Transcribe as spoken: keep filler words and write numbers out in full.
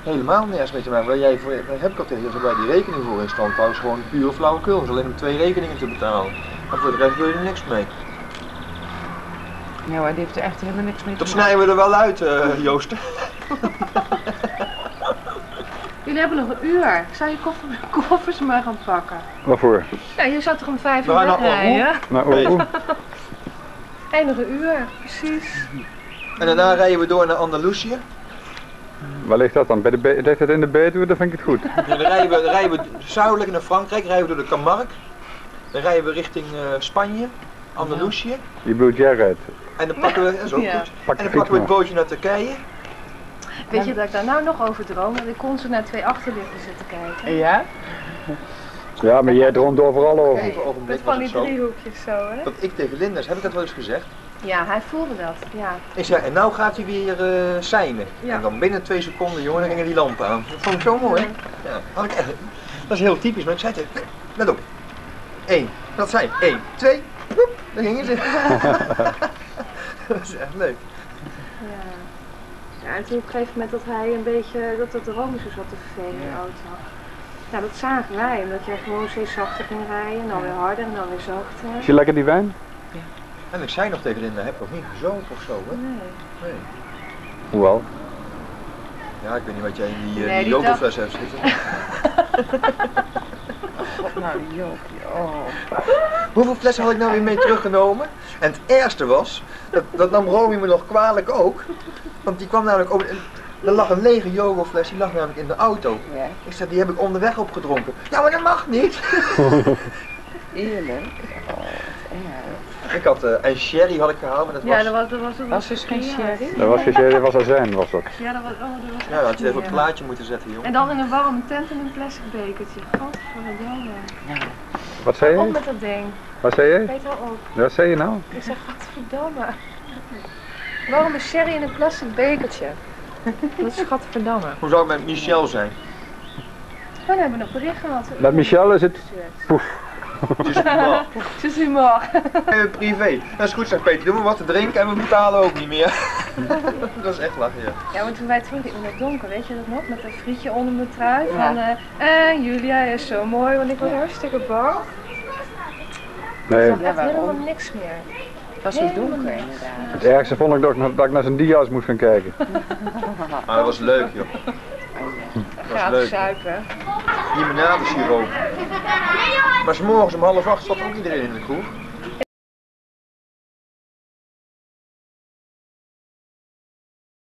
Helemaal nergens mee te maken. Waar jij voor, daar heb ik al tegen je, als wij die rekening voor in stand houden, is gewoon puur flauwekul. Het is alleen om twee rekeningen te betalen. Maar voor de rest wil je er niks mee. Ja, maar die heeft er echt helemaal niks mee te Dat maken. snijden we er wel uit, uh, Joost. Jullie hebben nog een uur. Ik zou je koffer, koffers maar gaan pakken. Waarvoor? Ja, je zou toch om vijf uur We gaan naar wegrijden? Nou, oeh, oeh. Enige uur, precies. En daarna rijden we door naar Andalusië. Waar ligt dat dan? Bij de Be- ligt dat in de Betuwe? Dan vind ik het goed. En dan rijden we, dan rijden we zuidelijk naar Frankrijk, rijden we door de Camargue. Dan rijden we richting uh, Spanje, Andalusië. Je bedoelt jij rijdt. En dan pakken we, dat is ook Ja. goed. Pak En de dan pakken we het fiets bootje naar Turkije. Weet je dat ik daar nou nog over droom? Dat ik constant naar twee achterlichten zit te kijken. Ja? Ja, maar jij droomt overal over. Even ogenblik Met was van het die zo. driehoekjes zo, hè? Dat ik tegen Linders, heb ik dat wel eens gezegd? Ja, hij voelde dat, ja. Ik zei, en nou gaat hij weer uh, seinen. Ja. En dan binnen twee seconden, jongen, dan gingen die lampen aan. Dat vond ik zo mooi. Ja, had ik echt, dat is heel typisch, maar ik zei tegen hem, let op. Eén, dat zijn één, twee, poep, dan gingen ze. Dat is echt leuk. Ja. Ja, en toen op een gegeven moment dat hij een beetje, dat het room zo zat te vervelen in de auto. Ja, dat zagen wij, omdat jij gewoon steeds zachter ging rijden, en dan weer harder en dan weer zachter. Is je lekker die wijn? En ik zei nog tegen Linda, heb je nog niet gezopen of zo, hè? Nee. Nee. Hoewel. Ja, ik weet niet wat jij in die, uh, Nee, die die jodofles hebt zitten. God, nou die Joopje, oh. Hoeveel flessen had ik nou weer mee teruggenomen? En het ergste was, dat, dat nam Romy me nog kwalijk ook. Want die kwam namelijk over. Er lag een lege yogofles, die lag namelijk in de auto. Ja, Ik zei, die heb ik onderweg opgedronken. Ja, maar dat mag niet. eerlijk. Oh, wat eng. Ik had uh, een sherry had ik gehaald, maar dat was. Ja, dat was, dat was, dat Was dus geen sherry? Dat was, je- dat was azijn, was dat. Ja, dat was, oh, dat was Ja, dat had echt je even op het smerig. plaatje moeten zetten, jongen. En dan in een warme tent in een plastic bekertje. Godverdomme. Wat zei Op je? met dat ding. Wat zei je? Weet wel op. Wat zei je nou? Ik zeg, godverdamme. Waarom een sherry in een plastic bekertje? Dat is godverdamme. Hoe zou het met Michel zijn? Oh, dan hebben we nog bericht gehad. Met Michel is het poef. Dus, nou, Het is humor. eh, privé. Dat is goed, zegt Peter. Doe maar wat te drinken en we betalen ook niet meer. Dat is echt lachen, ja. Ja, want toen wij terug in het donker, weet je dat nog? Met dat frietje onder mijn trui. Ja. Van, eh, en Julia is zo mooi, want ik was hartstikke bang. Nee, Ik zag Ja, echt waarom? helemaal niks meer. Het was zo donker inderdaad. het ergste vond ik dat ik, dat ik naar zijn dia's moest gaan kijken. Maar dat was leuk, joh. Dat was Gratis leuk. zuipen. Limonadesiroop. Maar 's morgens om half acht zat ook iedereen in de kroeg.